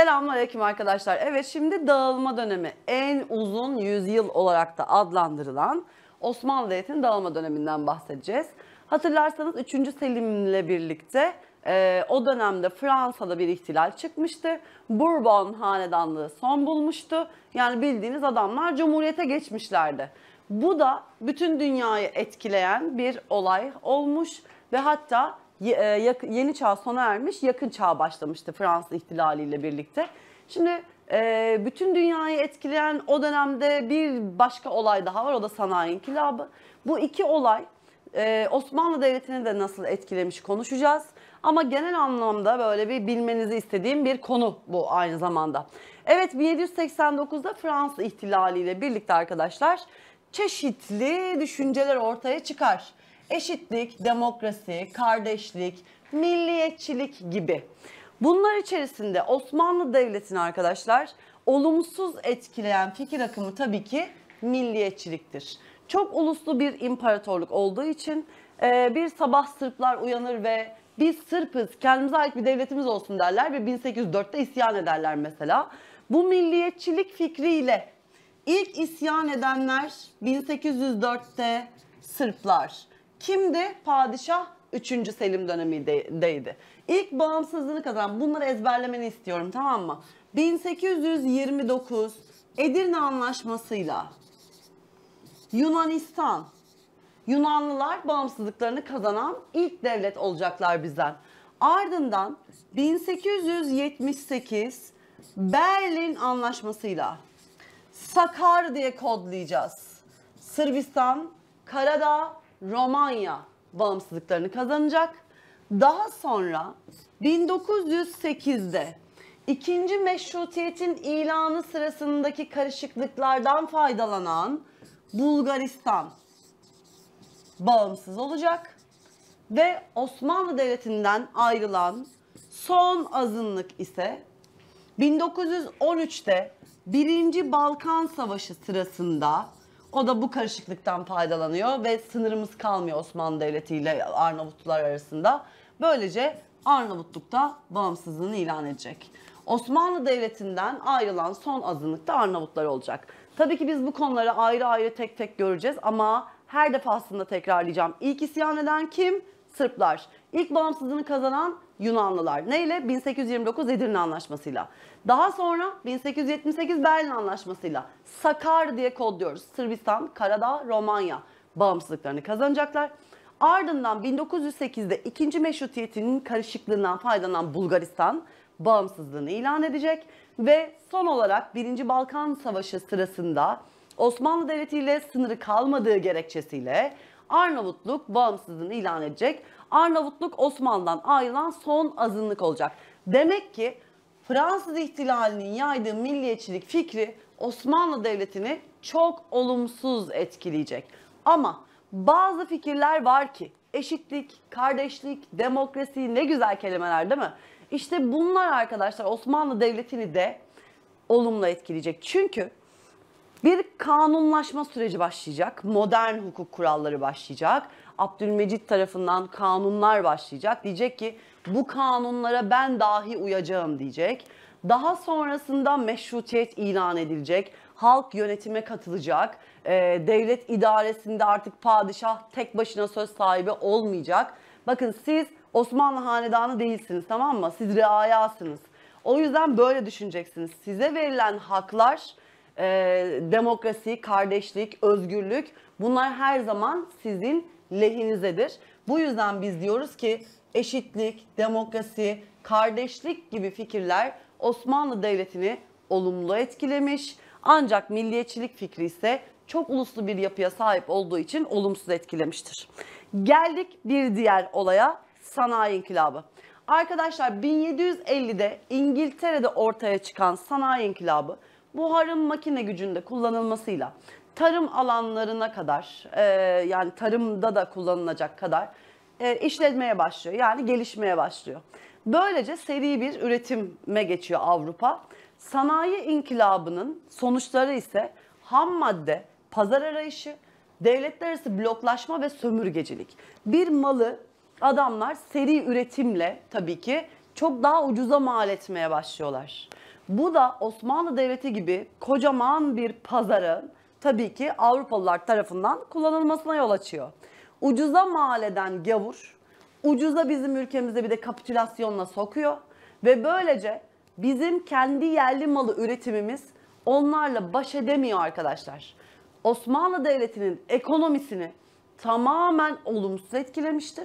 Selamünaleyküm arkadaşlar. Evet, şimdi dağılma dönemi, en uzun yüzyıl olarak da adlandırılan Osmanlı Devleti'nin dağılma döneminden bahsedeceğiz. Hatırlarsanız 3. Selim ile birlikte o dönemde Fransa'da bir ihtilal çıkmıştı. Bourbon hanedanlığı son bulmuştu. Yani bildiğiniz adamlar cumhuriyete geçmişlerdi. Bu da bütün dünyayı etkileyen bir olay olmuş ve hatta yeni çağ sona ermiş, yakın çağ başlamıştı Fransız ihtilaliyle birlikte. Şimdi bütün dünyayı etkileyen o dönemde bir başka olay daha var, o da Sanayi İnkılabı. Bu iki olay Osmanlı Devleti'ni de nasıl etkilemiş konuşacağız. Ama genel anlamda böyle bir bilmenizi istediğim bir konu bu aynı zamanda. Evet, 1789'da Fransız ihtilaliyle birlikte arkadaşlar çeşitli düşünceler ortaya çıkar. Eşitlik, demokrasi, kardeşlik, milliyetçilik gibi. Bunlar içerisinde Osmanlı Devleti'ni arkadaşlar olumsuz etkileyen fikir akımı tabii ki milliyetçiliktir. Çok uluslu bir imparatorluk olduğu için bir sabah Sırplar uyanır ve biz Sırpız, kendimize ait bir devletimiz olsun derler ve 1804'te isyan ederler mesela. Bu milliyetçilik fikriyle ilk isyan edenler 1804'te Sırplar. Kimdi? Padişah 3. Selim dönemindeydi. İlk bağımsızlığını kazanan, bunları ezberlemeni istiyorum, tamam mı? 1829 Edirne Anlaşması'yla Yunanistan, Yunanlılar bağımsızlıklarını kazanan ilk devlet olacaklar bizden. Ardından 1878 Berlin Anlaşması'yla Sakar diye kodlayacağız. Sırbistan, Karadağ, Romanya bağımsızlıklarını kazanacak. Daha sonra 1908'de İkinci Meşrutiyet'in ilanı sırasındaki karışıklıklardan faydalanan Bulgaristan bağımsız olacak ve Osmanlı Devleti'nden ayrılan son azınlık ise 1913'te Birinci Balkan Savaşı sırasında, o da bu karışıklıktan faydalanıyor ve sınırımız kalmıyor Osmanlı Devleti ile Arnavutlular arasında. Böylece Arnavutluk da bağımsızlığını ilan edecek. Osmanlı Devleti'nden ayrılan son azınlık da Arnavutlar olacak. Tabii ki biz bu konuları ayrı ayrı tek tek göreceğiz ama her defasında tekrarlayacağım. İlk isyan eden kim? Sırplar. İlk bağımsızlığını kazanan Yunanlılar. Neyle? 1829 Edirne Anlaşması'yla. Daha sonra 1878 Berlin Anlaşması'yla Sakar diye kodluyoruz. Sırbistan, Karadağ, Romanya bağımsızlıklarını kazanacaklar. Ardından 1908'de 2. Meşrutiyet'in karışıklığından faydalanan Bulgaristan bağımsızlığını ilan edecek ve son olarak 1. Balkan Savaşı sırasında Osmanlı Devleti ile sınırı kalmadığı gerekçesiyle Arnavutluk bağımsızlığını ilan edecek. Arnavutluk Osmanlı'dan ayrılan son azınlık olacak. Demek ki Fransız ihtilalinin yaydığı milliyetçilik fikri Osmanlı Devleti'ni çok olumsuz etkileyecek. Ama bazı fikirler var ki eşitlik, kardeşlik, demokrasi, ne güzel kelimeler değil mi? İşte bunlar arkadaşlar Osmanlı Devleti'ni de olumlu etkileyecek. Çünkü bir kanunlaşma süreci başlayacak, modern hukuk kuralları başlayacak, Abdülmecit tarafından kanunlar başlayacak. Diyecek ki bu kanunlara ben dahi uyacağım diyecek. Daha sonrasında meşrutiyet ilan edilecek, halk yönetime katılacak, devlet idaresinde artık padişah tek başına söz sahibi olmayacak. Bakın siz Osmanlı hanedanı değilsiniz, tamam mı? Siz reayasınız. O yüzden böyle düşüneceksiniz. Size verilen haklar, demokrasi, kardeşlik, özgürlük, bunlar her zaman sizin lehinizedir. Bu yüzden biz diyoruz ki eşitlik, demokrasi, kardeşlik gibi fikirler Osmanlı Devleti'ni olumlu etkilemiş. Ancak milliyetçilik fikri ise çok uluslu bir yapıya sahip olduğu için olumsuz etkilemiştir. Geldik bir diğer olaya, Sanayi İnkılabı. Arkadaşlar 1750'de İngiltere'de ortaya çıkan Sanayi İnkılabı buharın makine gücünde kullanılmasıyla tarım alanlarına kadar yani tarımda da kullanılacak kadar işletmeye başlıyor. Yani gelişmeye başlıyor. Böylece seri bir üretime geçiyor Avrupa. Sanayi İnkılabı'nın sonuçları ise ham madde, pazar arayışı, devletler arası bloklaşma ve sömürgecilik. Bir malı adamlar seri üretimle tabii ki çok daha ucuza mal etmeye başlıyorlar. Bu da Osmanlı Devleti gibi kocaman bir pazarın tabii ki Avrupalılar tarafından kullanılmasına yol açıyor. Ucuza mal eden gavur, ucuza bizim ülkemize bir de kapitülasyonla sokuyor ve böylece bizim kendi yerli malı üretimimiz onlarla baş edemiyor arkadaşlar. Osmanlı Devleti'nin ekonomisini tamamen olumsuz etkilemiştir.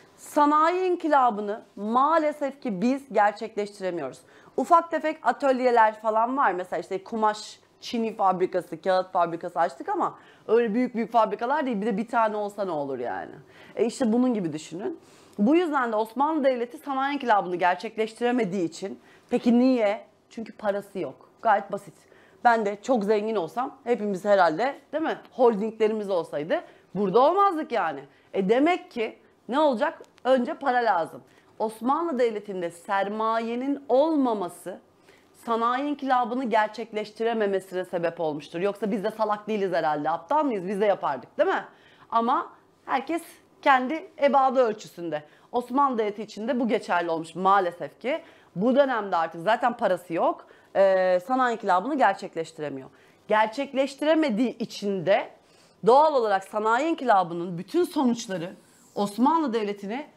Sanayi inkılabını maalesef ki biz gerçekleştiremiyoruz. Ufak tefek atölyeler falan var. Mesela işte kumaş çini fabrikası, kağıt fabrikası açtık ama öyle büyük büyük fabrikalar değil. Bir de bir tane olsa ne olur yani. İşte bunun gibi düşünün. Bu yüzden de Osmanlı Devleti sanayi inkılabını gerçekleştiremediği için, peki niye? Çünkü parası yok. Gayet basit. Ben de çok zengin olsam hepimiz herhalde, değil mi? Holdinglerimiz olsaydı burada olmazdık yani. Demek ki ne olacak? Önce para lazım. Osmanlı Devleti'nde sermayenin olmaması sanayi inkılabını gerçekleştirememesine sebep olmuştur. Yoksa biz de salak değiliz herhalde. Aptal mıyız? Biz de yapardık, değil mi? Ama herkes kendi ebadı ölçüsünde. Osmanlı Devleti için de bu geçerli olmuş maalesef ki. Bu dönemde artık zaten parası yok. Sanayi inkılabını gerçekleştiremiyor. Gerçekleştiremediği için de doğal olarak sanayi inkılabının bütün sonuçları Osmanlı Devleti'ni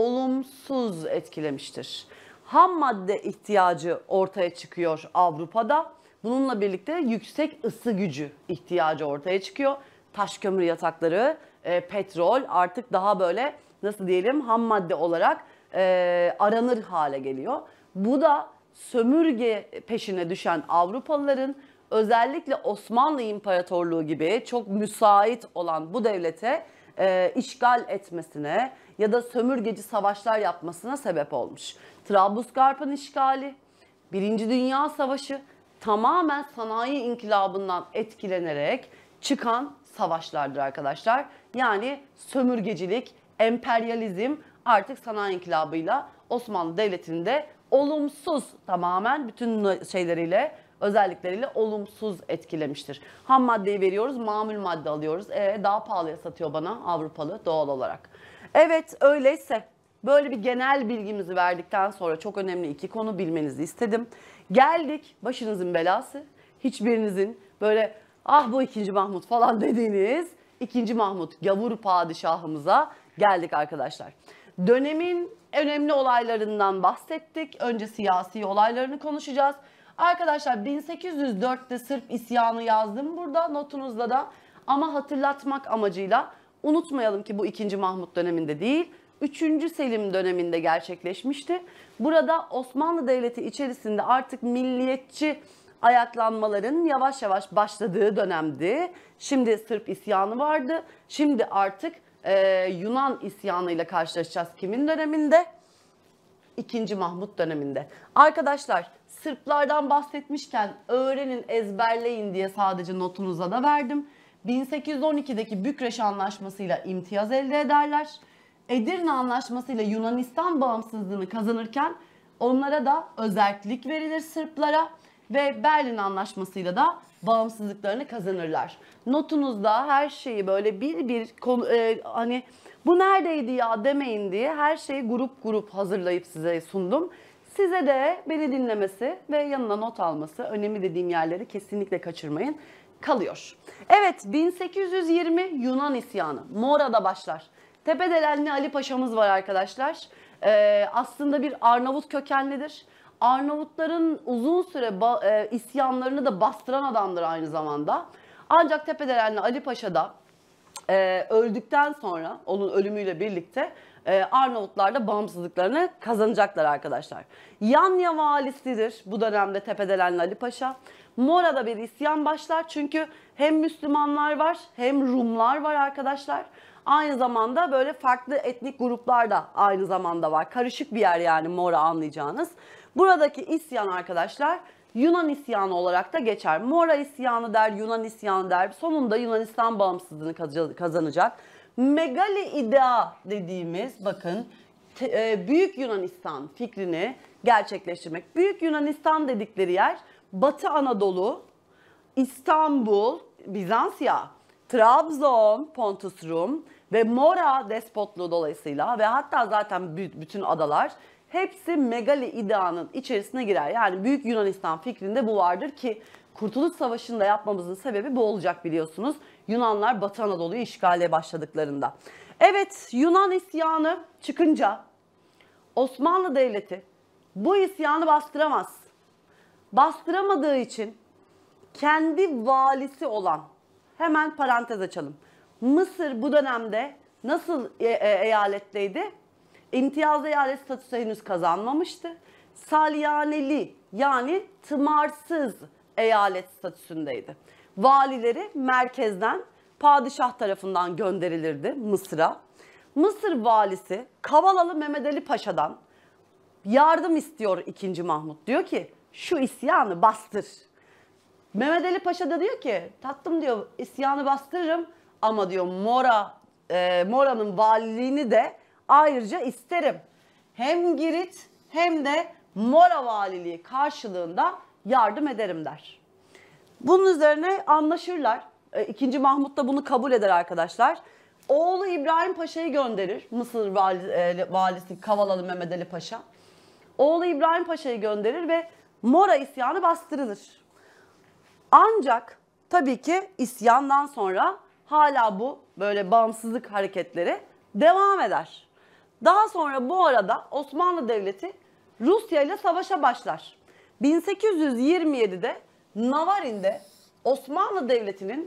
olumsuz etkilemiştir. Ham madde ihtiyacı ortaya çıkıyor Avrupa'da. Bununla birlikte yüksek ısı gücü ihtiyacı ortaya çıkıyor. Taş kömür yatakları, petrol artık daha böyle nasıl diyelim ham madde olarak aranır hale geliyor. Bu da sömürge peşine düşen Avrupalıların özellikle Osmanlı İmparatorluğu gibi çok müsait olan bu devlete işgal etmesine ya da sömürgeci savaşlar yapmasına sebep olmuş. Trablusgarp'ın işgali, Birinci Dünya Savaşı tamamen sanayi inkılabından etkilenerek çıkan savaşlardır arkadaşlar. Yani sömürgecilik, emperyalizm artık sanayi inkılabıyla Osmanlı Devleti'nin de olumsuz tamamen bütün şeyleriyle, özellikleriyle olumsuz etkilemiştir. Ham maddeyi veriyoruz, mamul madde alıyoruz. Daha pahalıya satıyor bana Avrupalı doğal olarak. Evet öyleyse böyle bir genel bilgimizi verdikten sonra çok önemli iki konu bilmenizi istedim. Geldik başınızın belası. Hiçbirinizin böyle ah bu 2. Mahmut falan dediğiniz 2. Mahmut gavur padişahımıza geldik arkadaşlar. Dönemin önemli olaylarından bahsettik. Önce siyasi olaylarını konuşacağız. Arkadaşlar 1804'te Sırp isyanı yazdım burada notunuzda da ama hatırlatmak amacıyla unutmayalım ki bu 2. Mahmut döneminde değil 3. Selim döneminde gerçekleşmişti. Burada Osmanlı Devleti içerisinde artık milliyetçi ayaklanmaların yavaş yavaş başladığı dönemdi. Şimdi Sırp isyanı vardı. Şimdi artık Yunan isyanıyla karşılaşacağız kimin döneminde? 2. Mahmut döneminde. Arkadaşlar Sırplardan bahsetmişken öğrenin, ezberleyin diye sadece notunuza da verdim. 1812'deki Bükreş Anlaşması'yla imtiyaz elde ederler. Edirne Anlaşması'yla Yunanistan bağımsızlığını kazanırken onlara da özerklik verilir Sırplara ve Berlin Anlaşması'yla da bağımsızlıklarını kazanırlar. Notunuzda her şeyi böyle bir hani bu neredeydi ya demeyin diye her şeyi grup grup hazırlayıp size sundum. Size de beni dinlemesi ve yanına not alması, önemli dediğim yerleri kesinlikle kaçırmayın, kalıyor. Evet 1820 Yunan isyanı Mora'da başlar. Tepedelenli Ali Paşa'mız var arkadaşlar. Aslında bir Arnavut kökenlidir. Arnavutların uzun süre isyanlarını da bastıran adamdır aynı zamanda. Ancak Tepedelenli Ali Paşa da öldükten sonra onun ölümüyle birlikte Arnavutlar da bağımsızlıklarını kazanacaklar arkadaşlar. Yanya valisidir bu dönemde Tepedelenli Ali Paşa. Mora'da bir isyan başlar çünkü hem Müslümanlar var hem Rumlar var arkadaşlar. Aynı zamanda böyle farklı etnik gruplar da aynı zamanda var. Karışık bir yer yani Mora anlayacağınız. Buradaki isyan arkadaşlar Yunan isyanı olarak da geçer. Mora isyanı der, Yunan isyanı der. Sonunda Yunanistan bağımsızlığını kazanacak. Megali idea dediğimiz bakın Büyük Yunanistan fikrini gerçekleştirmek. Büyük Yunanistan dedikleri yer Batı Anadolu, İstanbul, Bizansya, Trabzon, Pontus Rum ve Mora despotluğu dolayısıyla ve hatta zaten bütün adalar hepsi megali ideanın içerisine girer. Yani Büyük Yunanistan fikrinde bu vardır ki Kurtuluş Savaşı'nda yapmamızın sebebi bu olacak biliyorsunuz. Yunanlar Batı Anadolu'yu işgale başladıklarında. Evet, Yunan isyanı çıkınca Osmanlı Devleti bu isyanı bastıramaz. Bastıramadığı için kendi valisi olan, hemen parantez açalım. Mısır bu dönemde nasıl eyaletteydi? İmtiyazlı eyalet statüsü henüz kazanmamıştı. Salyaneli yani tımarsız eyalet statüsündeydi. Valileri merkezden padişah tarafından gönderilirdi Mısır'a. Mısır valisi Kavalalı Mehmed Ali Paşa'dan yardım istiyor 2. Mahmut. Diyor ki şu isyanı bastır. Mehmed Ali Paşa da diyor ki tatlım diyor isyanı bastırırım ama diyor Mora'nın valiliğini de ayrıca isterim. Hem Girit hem de Mora valiliği karşılığında yardım ederim der. Bunun üzerine anlaşırlar. 2. Mahmut da bunu kabul eder arkadaşlar. Oğlu İbrahim Paşa'yı gönderir. Mısır valisi Kavalalı Mehmed Ali Paşa. Oğlu İbrahim Paşa'yı gönderir ve Mora isyanı bastırılır. Ancak tabii ki isyandan sonra hala bu böyle bağımsızlık hareketleri devam eder. Daha sonra bu arada Osmanlı Devleti Rusya ile savaşa başlar. 1827'de Navarin'de Osmanlı Devleti'nin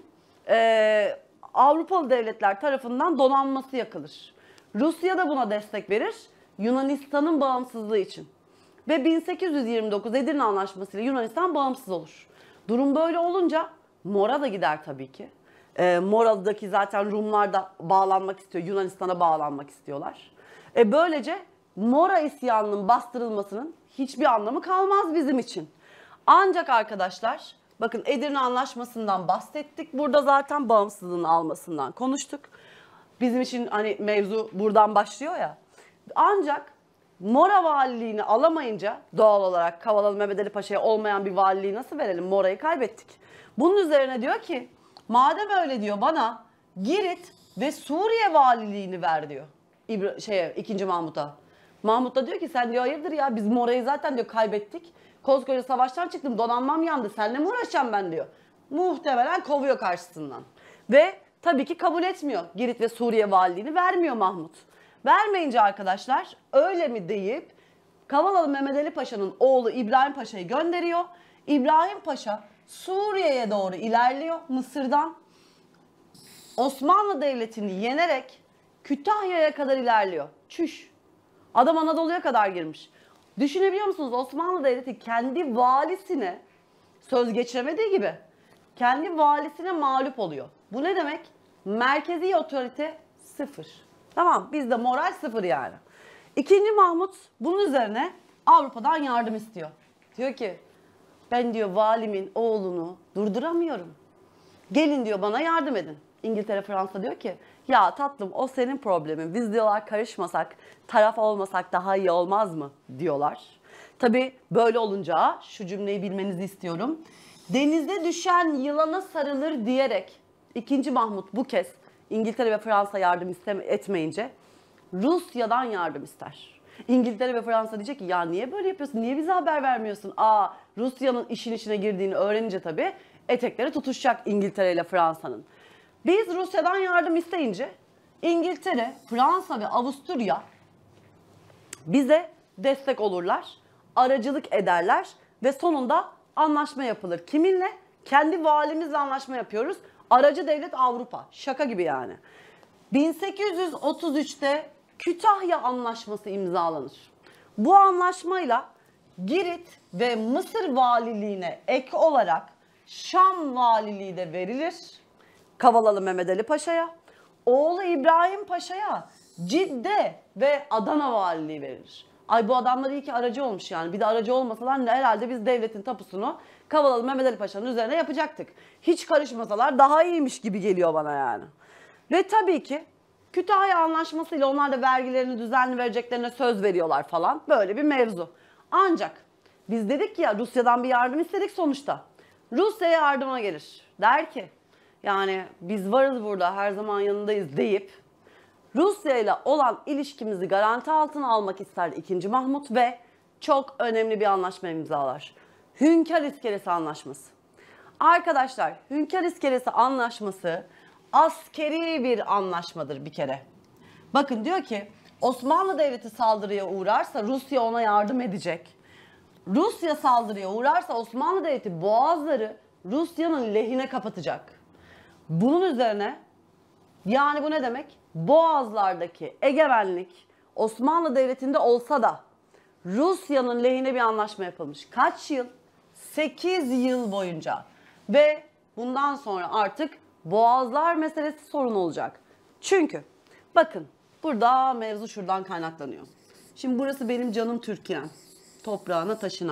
Avrupalı devletler tarafından donanması yakılır. Rusya da buna destek verir Yunanistan'ın bağımsızlığı için. Ve 1829 Edirne Anlaşması ile Yunanistan bağımsız olur. Durum böyle olunca Mora da gider tabii ki. Mora'daki zaten Rumlar da bağlanmak istiyor, Yunanistan'a bağlanmak istiyorlar. Böylece Mora isyanının bastırılmasının hiçbir anlamı kalmaz bizim için. Ancak arkadaşlar bakın Edirne Anlaşması'ndan bahsettik. Burada zaten bağımsızlığını almasından konuştuk. Bizim için hani mevzu buradan başlıyor ya. Ancak Mora valiliğini alamayınca doğal olarak Kavalalı Mehmed Ali Paşa'ya olmayan bir valiliği nasıl verelim? Mora'yı kaybettik. Bunun üzerine diyor ki madem öyle diyor bana Girit ve Suriye valiliğini ver diyor. 2. Mahmut'a. Mahmut da diyor ki sen diyor hayırdır ya biz Mora'yı zaten diyor kaybettik. Koskoca savaştan çıktım donanmam yandı seninle mi uğraşacağım ben diyor. Muhtemelen kovuyor karşısından. Ve tabii ki kabul etmiyor. Girit ve Suriye valiliğini vermiyor Mahmut. Vermeyince arkadaşlar öyle mi deyip Kavalalı Mehmed Ali Paşa'nın oğlu İbrahim Paşa'yı gönderiyor. İbrahim Paşa Suriye'ye doğru ilerliyor Mısır'dan. Osmanlı Devleti'ni yenerek Kütahya'ya kadar ilerliyor. Çüş. Adam Anadolu'ya kadar girmiş. Düşünebiliyor musunuz? Osmanlı Devleti kendi valisine söz geçiremediği gibi kendi valisine mağlup oluyor. Bu ne demek? Merkezi otorite sıfır. Tamam bizde moral sıfır yani. 2. Mahmut bunun üzerine Avrupa'dan yardım istiyor. Diyor ki ben diyor valimin oğlunu durduramıyorum. Gelin diyor bana yardım edin. İngiltere, Fransa diyor ki ya tatlım o senin problemin. Biz diyorlar karışmasak, taraf olmasak daha iyi olmaz mı diyorlar. Tabii böyle olunca şu cümleyi bilmenizi istiyorum. Denizde düşen yılana sarılır diyerek 2. Mahmut bu kez İngiltere ve Fransa yardım etmeyince Rusya'dan yardım ister. İngiltere ve Fransa diyecek ki ya niye böyle yapıyorsun? Niye bize haber vermiyorsun? Rusya'nın işin içine girdiğini öğrenince tabii etekleri tutuşacak İngiltere ile Fransa'nın. Biz Rusya'dan yardım isteyince İngiltere, Fransa ve Avusturya bize destek olurlar, aracılık ederler ve sonunda anlaşma yapılır. Kiminle? Kendi valimizle anlaşma yapıyoruz. Aracı devlet Avrupa. Şaka gibi yani. 1833'te Kütahya Anlaşması imzalanır. Bu anlaşmayla Girit ve Mısır valiliğine ek olarak Şam valiliği de verilir. Kavalalı Mehmed Ali Paşa'ya. Oğlu İbrahim Paşa'ya Cidde ve Adana valiliği verilir. Ay bu adamlar iyi ki aracı olmuş yani. Bir de aracı olmasalar herhalde biz devletin tapusunu Kavalalı Mehmed Ali Paşa'nın üzerine yapacaktık. Hiç karışmasalar daha iyiymiş gibi geliyor bana yani. Ve tabii ki Kütahya Anlaşması ile onlar da vergilerini düzenli vereceklerine söz veriyorlar falan. Böyle bir mevzu. Ancak biz dedik ya Rusya'dan bir yardım istedik sonuçta. Rusya yardıma gelir. Der ki yani biz varız burada her zaman yanındayız deyip Rusya ile olan ilişkimizi garanti altına almak ister 2. Mahmut ve çok önemli bir anlaşma imzalar. Hünkar İskelesi Anlaşması. Arkadaşlar, Hünkar İskelesi Anlaşması askeri bir anlaşmadır bir kere. Bakın diyor ki Osmanlı Devleti saldırıya uğrarsa Rusya ona yardım edecek. Rusya saldırıya uğrarsa Osmanlı Devleti boğazları Rusya'nın lehine kapatacak. Bunun üzerine yani bu ne demek? Boğazlardaki egemenlik Osmanlı Devleti'nde olsa da Rusya'nın lehine bir anlaşma yapılmış. Kaç yıl? 8 yıl boyunca. Ve bundan sonra artık boğazlar meselesi sorun olacak. Çünkü bakın burada mevzu şuradan kaynaklanıyor. Şimdi burası benim canım Türkiye'm. Toprağına taşına.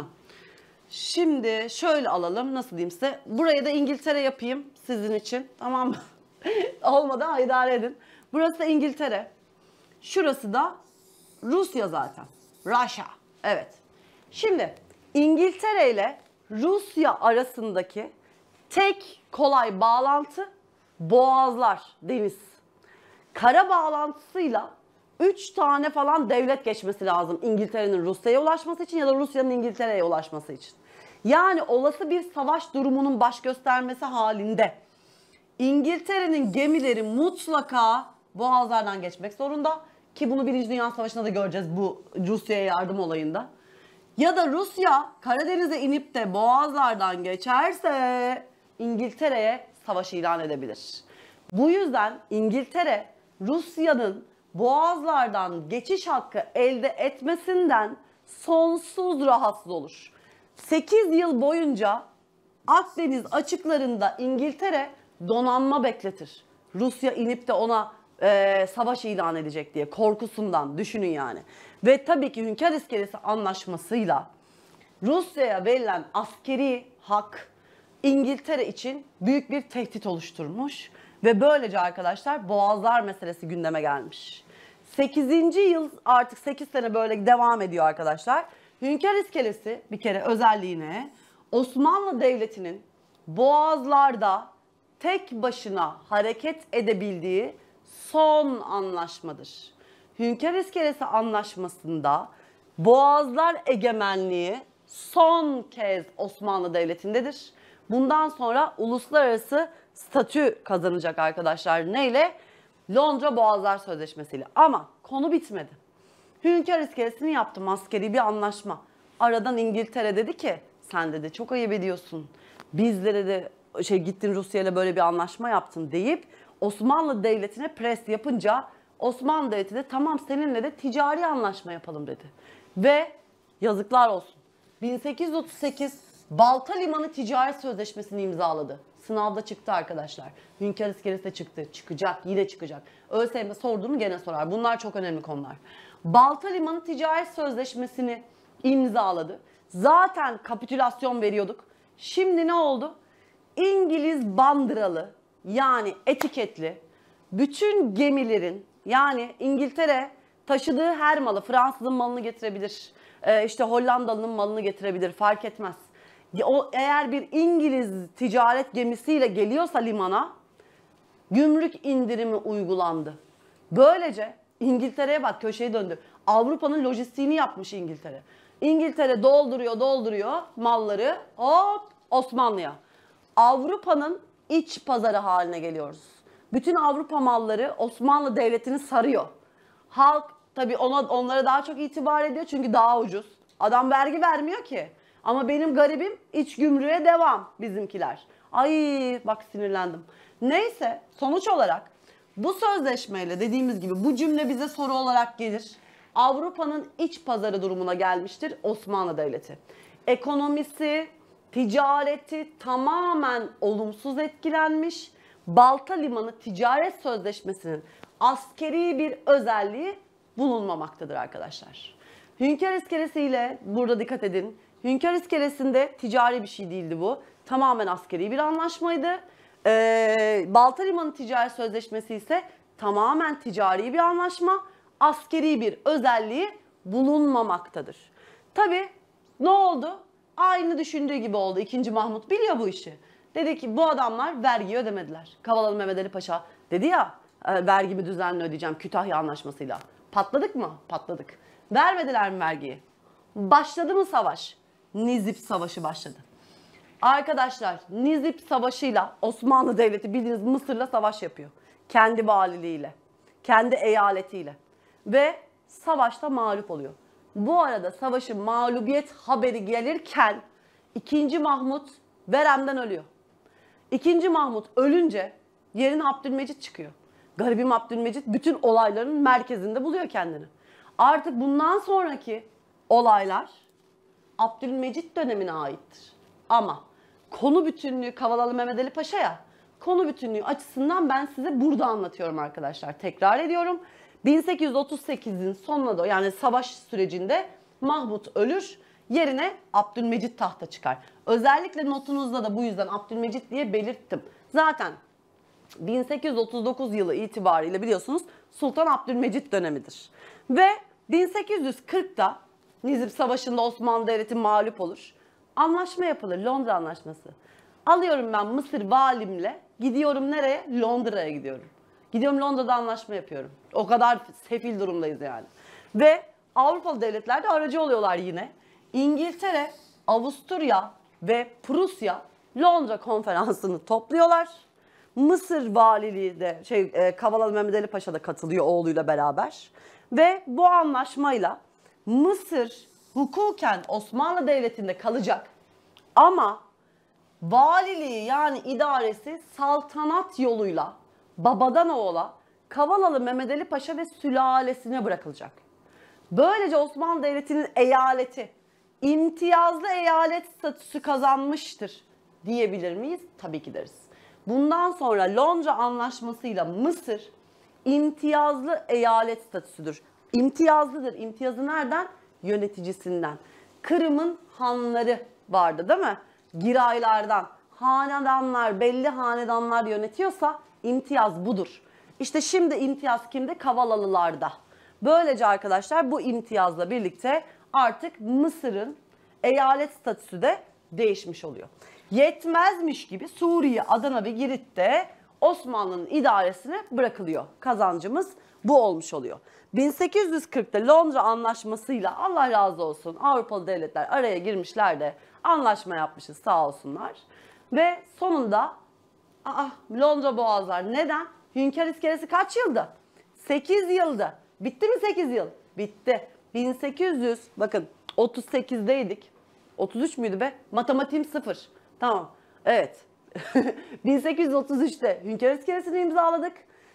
Şimdi şöyle alalım, nasıl diyeyim size. Buraya da İngiltere yapayım sizin için, tamam mı? Olmadan idare edin. Burası da İngiltere. Şurası da Rusya zaten. Russia. Evet. Şimdi İngiltere ile Rusya arasındaki tek kolay bağlantı boğazlar, deniz. Kara bağlantısıyla 3 tane falan devlet geçmesi lazım İngiltere'nin Rusya'ya ulaşması için ya da Rusya'nın İngiltere'ye ulaşması için. Yani olası bir savaş durumunun baş göstermesi halinde İngiltere'nin gemileri mutlaka boğazlardan geçmek zorunda ki bunu 1. Dünya Savaşı'nda da göreceğiz bu Rusya'ya yardım olayında. Ya da Rusya Karadeniz'e inip de boğazlardan geçerse İngiltere'ye savaş ilan edebilir. Bu yüzden İngiltere Rusya'nın boğazlardan geçiş hakkı elde etmesinden sonsuz rahatsız olur. 8 yıl boyunca Akdeniz açıklarında İngiltere donanma bekletir. Rusya inip de ona savaş ilan edecek diye korkusundan, düşünün yani. Ve tabii ki Hünkar İskelesi Anlaşması'yla Rusya'ya verilen askeri hak İngiltere için büyük bir tehdit oluşturmuş. Ve böylece arkadaşlar boğazlar meselesi gündeme gelmiş. 8. yıl artık 8 sene böyle devam ediyor arkadaşlar. Hünkar İskelesi bir kere özelliğine Osmanlı Devleti'nin boğazlarda tek başına hareket edebildiği son anlaşmadır. Hünkar İskelesi Anlaşması'nda boğazlar egemenliği son kez Osmanlı Devleti'ndedir. Bundan sonra uluslararası statü kazanacak arkadaşlar. Neyle? Londra Boğazlar Sözleşmesi'yle. Ama konu bitmedi. Hünkar İskelesi'ni yaptım, askeri bir anlaşma. Aradan İngiltere dedi ki sen dedi çok ayıp ediyorsun. Bizlere de gittin Rusya ile böyle bir anlaşma yaptın deyip Osmanlı Devleti'ne pres yapınca Osmanlı Devleti de tamam seninle de ticari anlaşma yapalım dedi. Ve yazıklar olsun. 1838 Balta Limanı Ticaret Sözleşmesi'ni imzaladı. Sınavda çıktı arkadaşlar. Hünkar İskelesi de çıktı. Çıkacak, yine çıkacak. ÖSYM sorduğunu gene sorar. Bunlar çok önemli konular. Balta Limanı Ticaret Sözleşmesi'ni imzaladı. Zaten kapitülasyon veriyorduk. Şimdi ne oldu? İngiliz bandıralı yani etiketli bütün gemilerin yani İngiltere taşıdığı her malı, Fransız'ın malını getirebilir, işte Hollandalı'nın malını getirebilir, fark etmez. O eğer bir İngiliz ticaret gemisiyle geliyorsa limana gümrük indirimi uygulandı. Böylece İngiltere'ye bak köşeyi döndü. Avrupa'nın lojistiğini yapmış İngiltere. İngiltere dolduruyor malları hop Osmanlı'ya. Avrupa'nın iç pazarı haline geliyoruz. Bütün Avrupa malları Osmanlı Devleti'ni sarıyor. Halk tabii onlara daha çok itibar ediyor çünkü daha ucuz. Adam vergi vermiyor ki. Ama benim garibim iç gümrüğe devam bizimkiler. Ay bak sinirlendim. Neyse sonuç olarak bu sözleşmeyle dediğimiz gibi bu cümle bize soru olarak gelir. Avrupa'nın iç pazarı durumuna gelmiştir Osmanlı Devleti. Ekonomisi, ticareti tamamen olumsuz etkilenmiş. Balta Limanı Ticaret Sözleşmesi'nin askeri bir özelliği bulunmamaktadır arkadaşlar. Hünkar İskelesi ile burada dikkat edin. Hünkar İskelesi'nde ticari bir şey değildi bu. Tamamen askeri bir anlaşmaydı. Balta Limanı Ticaret Sözleşmesi ise tamamen ticari bir anlaşma. Askeri bir özelliği bulunmamaktadır. Tabii ne oldu? Aynı düşündüğü gibi oldu. 2. Mahmut biliyor bu işi. Dedi ki bu adamlar vergi ödemediler. Kavalalı Mehmet Ali Paşa dedi ya vergimi düzenli ödeyeceğim Kütahya Anlaşması'yla. Patladık mı? Patladık. Vermediler mi vergiyi? Başladı mı savaş? Nizip Savaşı başladı. Arkadaşlar Nizip Savaşı'yla Osmanlı Devleti bildiğiniz Mısır'la savaş yapıyor. Kendi valiliğiyle, kendi eyaletiyle ve savaşta mağlup oluyor. Bu arada savaşın mağlubiyet haberi gelirken 2. Mahmut veremden ölüyor. 2. Mahmut ölünce yerine Abdülmecit çıkıyor. Garibim Abdülmecit bütün olayların merkezinde buluyor kendini. Artık bundan sonraki olaylar Abdülmecit dönemine aittir. Ama konu bütünlüğü Kavalalı Mehmet Ali Paşa ya, konu bütünlüğü açısından ben size burada anlatıyorum arkadaşlar. Tekrar ediyorum. 1838'in sonuna doğru yani savaş sürecinde Mahmut ölür, yerine Abdülmecit tahta çıkar. Özellikle notunuzda da bu yüzden Abdülmecit diye belirttim. Zaten 1839 yılı itibariyle biliyorsunuz Sultan Abdülmecit dönemidir. Ve 1840'da Nizip Savaşı'nda Osmanlı Devleti mağlup olur. Anlaşma yapılır, Londra Anlaşması. Alıyorum ben Mısır valimle, gidiyorum nereye? Londra'ya gidiyorum. Gidiyorum Londra'da anlaşma yapıyorum. O kadar sefil durumdayız yani. Ve Avrupalı devletler de aracı oluyorlar yine. İngiltere, Avusturya ve Prusya Londra konferansını topluyorlar. Mısır valiliği de Kavalalı Mehmet Ali Paşa da katılıyor oğluyla beraber. Ve bu anlaşmayla Mısır hukuken Osmanlı Devleti'nde kalacak ama valiliği yani idaresi saltanat yoluyla babadan oğula Kavalalı Mehmet Ali Paşa ve sülalesine bırakılacak. Böylece Osmanlı Devleti'nin eyaleti imtiyazlı eyalet statüsü kazanmıştır diyebilir miyiz? Tabii ki deriz. Bundan sonra Londra Anlaşması'yla Mısır imtiyazlı eyalet statüsüdür. İmtiyazlıdır. İmtiyazı nereden? Yöneticisinden. Kırım'ın hanları vardı değil mi? Giraylardan. Hanedanlar, belli hanedanlar yönetiyorsa imtiyaz budur. İşte şimdi imtiyaz kimde? Kavalalılarda. Böylece arkadaşlar bu imtiyazla birlikte artık Mısır'ın eyalet statüsü de değişmiş oluyor. Yetmezmiş gibi Suriye, Adana ve Girit'te Osmanlı'nın idaresine bırakılıyor. Kazancımız bu olmuş oluyor. 1840'ta Londra Anlaşması'yla Allah razı olsun Avrupalı devletler araya girmişler de anlaşma yapmışız sağ olsunlar. Ve sonunda Londra Boğazlar neden? Hünkar iskelesi kaç yıldı? 8 yıldı. Bitti mi 8 yıl? Bitti. 1800 bakın 38'deydik. 33 müydü be? Matematiğim 0. Tamam. Evet. 1833'te Hünkar iskelesini imzaladık.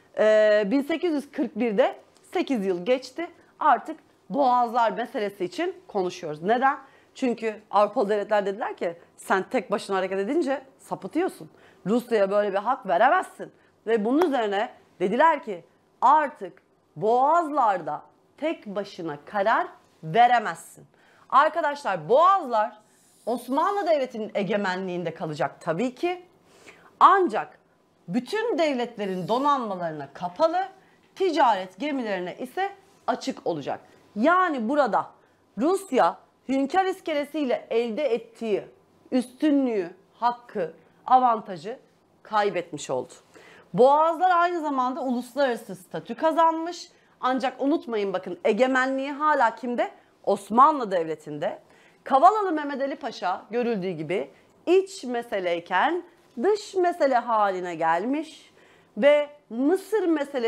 1841'de 8 yıl geçti. Artık boğazlar meselesi için konuşuyoruz. Neden? Çünkü Avrupalı devletler dediler ki sen tek başına hareket edince sapıtıyorsun. Rusya'ya böyle bir hak veremezsin. Ve bunun üzerine dediler ki artık boğazlarda tek başına karar veremezsin. Arkadaşlar boğazlar Osmanlı Devleti'nin egemenliğinde kalacak tabii ki. Ancak bütün devletlerin donanmalarına kapalı, ticaret gemilerine ise açık olacak. Yani burada Rusya Hünkar iskelesiyle elde ettiği üstünlüğü, hakkı, avantajı kaybetmiş oldu. Boğazlar aynı zamanda uluslararası statü kazanmış. Ancak unutmayın bakın egemenliği hala kimde? Osmanlı Devleti'nde. Kavalalı Mehmet Ali Paşa görüldüğü gibi iç meseleyken dış mesele haline gelmiş ve Mısır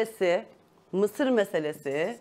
meselesi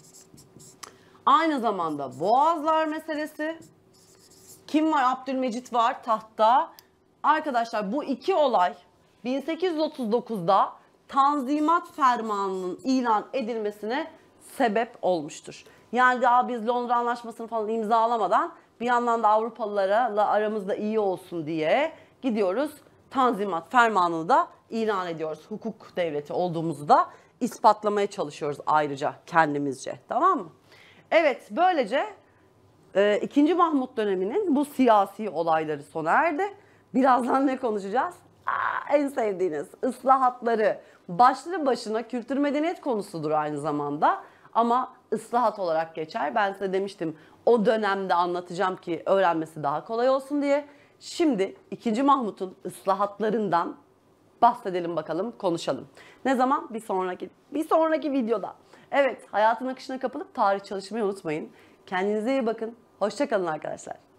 aynı zamanda Boğazlar meselesi. Kim var? Abdülmecit var tahtta. Arkadaşlar bu iki olay 1839'da Tanzimat Fermanı'nın ilan edilmesine sebep olmuştur. Yani daha biz Londra Anlaşması'nı falan imzalamadan bir yandan da Avrupalılarla aramızda iyi olsun diye gidiyoruz. Tanzimat Fermanı'nı da ilan ediyoruz. Hukuk devleti olduğumuzu da ispatlamaya çalışıyoruz ayrıca kendimizce. Tamam mı? Evet böylece 2. Mahmut döneminin bu siyasi olayları sona erdi. Birazdan ne konuşacağız? En sevdiğiniz ıslahatları. Başlı başına kültür medeniyet konusudur aynı zamanda. Ama ıslahat olarak geçer. Ben size demiştim o dönemde anlatacağım ki öğrenmesi daha kolay olsun diye. Şimdi 2. Mahmut'un ıslahatlarından bahsedelim bakalım, konuşalım. Ne zaman? Bir sonraki videoda. Evet, hayatın akışına kapılıp tarih çalışmayı unutmayın. Kendinize iyi bakın. Hoşça kalın arkadaşlar.